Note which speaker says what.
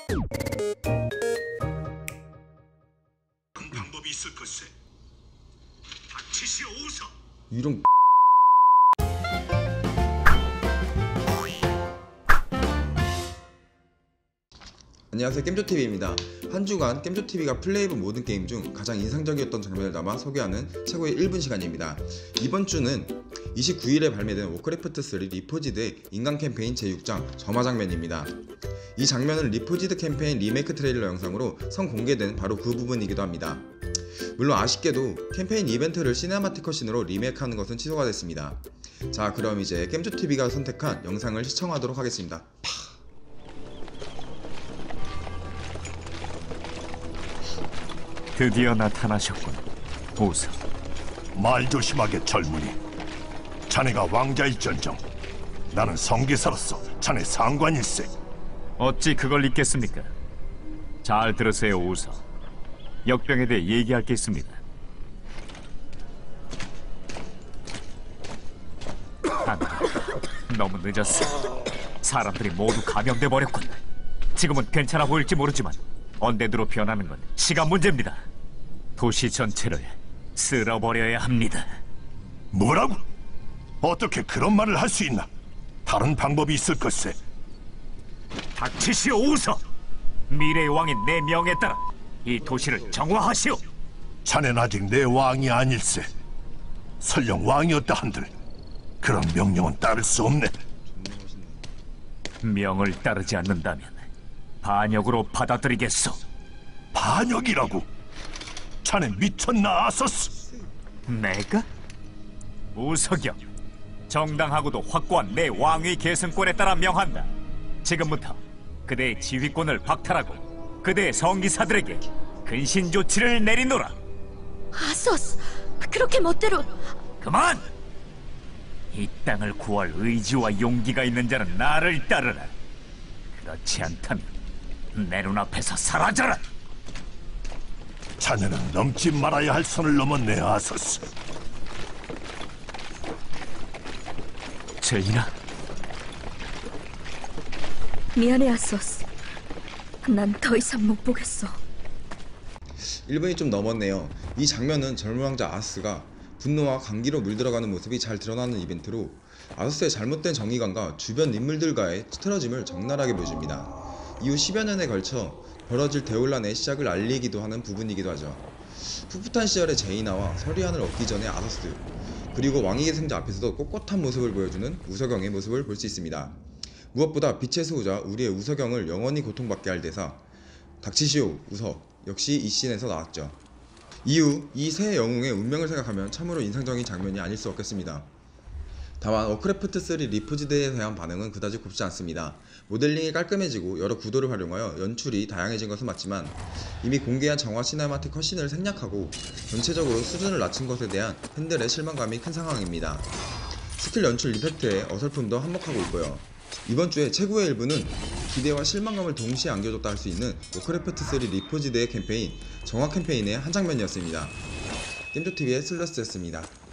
Speaker 1: 방법이 있을 것세. 닥치시오 우서.
Speaker 2: 이런 안녕하세요, 겜조TV입니다. 한 주간 겜조TV가 플레이해본 모든 게임 중 가장 인상적이었던 장면을 담아 소개하는 최고의 1분 시간입니다. 이번 주는 29일에 발매된 워크래프트3 리포지드의 인간 캠페인 제6장 점화 장면입니다. 이 장면은 리포지드 캠페인 리메이크 트레일러 영상으로 선공개된 바로 그 부분이기도 합니다. 물론 아쉽게도 캠페인 이벤트를 시네마틱 컷신으로 리메이크하는 것은 취소가 됐습니다. 자, 그럼 이제 겜조TV가 선택한 영상을 시청하도록 하겠습니다.
Speaker 3: 드디어 나타나셨군, 우서.
Speaker 1: 말 조심하게 젊은이. 자네가 왕자일전정, 나는 성기사로서 자네 상관일세.
Speaker 3: 어찌 그걸 잊겠습니까? 잘 들으세요, 우서. 역병에 대해 얘기할 게 있습니다. 안다, 너무 늦었어. 사람들이 모두 감염돼 버렸군. 지금은 괜찮아 보일지 모르지만 언데드로 변하는 건 시간 문제입니다. 도시 전체를 쓸어버려야 합니다.
Speaker 1: 뭐라고? 어떻게 그런 말을 할 수 있나? 다른 방법이 있을 것세.
Speaker 3: 닥치시오, 우서. 미래의 왕인 내 명에 따라 이 도시를 정화하시오.
Speaker 1: 자넨 아직 내 왕이 아닐세. 설령 왕이었다 한들 그런 명령은 따를 수 없네.
Speaker 3: 명을 따르지 않는다면 반역으로 받아들이겠소.
Speaker 1: 반역이라고? 자네 미쳤나, 아서스?
Speaker 3: 내가? 우석영, 정당하고도 확고한 내 왕위 계승권에 따라 명한다. 지금부터 그대의 지휘권을 박탈하고 그대의 성기사들에게 근신 조치를 내리노라.
Speaker 4: 아서스, 그렇게 멋대로...
Speaker 3: 그만! 이 땅을 구할 의지와 용기가 있는 자는 나를 따르라. 그렇지 않다면 내 눈앞에서 사라져라!
Speaker 1: 자네는 넘지 말아야 할 선을 넘었네, 아서스.
Speaker 3: 제이나,
Speaker 4: 미안해, 아서스. 난 더 이상 못 보겠어.
Speaker 2: 1분이 좀 넘었네요. 이 장면은 젊은 왕자 아스가 분노와 감기로 물들어가는 모습이 잘 드러나는 이벤트로 아서스의 잘못된 정의감과 주변 인물들과의 틀어짐을 적나라하게 보여줍니다. 이후 10여 년에 걸쳐 벌어질 대혼란의 시작을 알리기도 하는 부분이기도 하죠. 풋풋한 시절의 제이나와 서리안을 얻기 전의 아서스, 그리고 왕위 계승자 앞에서도 꼿꼿한 모습을 보여주는 우석영의 모습을 볼 수 있습니다. 무엇보다 빛의 수호자 우리의 우석영을 영원히 고통받게 할 대사 닥치시오 우석 역시 이 씬에서 나왔죠. 이후 이 세 영웅의 운명을 생각하면 참으로 인상적인 장면이 아닐 수 없겠습니다. 다만 워크래프트3 리포지드에 대한 반응은 그다지 곱지 않습니다. 모델링이 깔끔해지고 여러 구도를 활용하여 연출이 다양해진 것은 맞지만 이미 공개한 정화 시네마틱 컷신을 생략하고 전체적으로 수준을 낮춘 것에 대한 팬들의 실망감이 큰 상황입니다. 스킬 연출 이펙트에 어설픔도 한몫하고 있고요. 이번 주에 최고의 일부는 기대와 실망감을 동시에 안겨줬다 할 수 있는 워크래프트3 리포지드의 캠페인 정화 캠페인의 한 장면이었습니다. 겜조TV의 슬러스였습니다.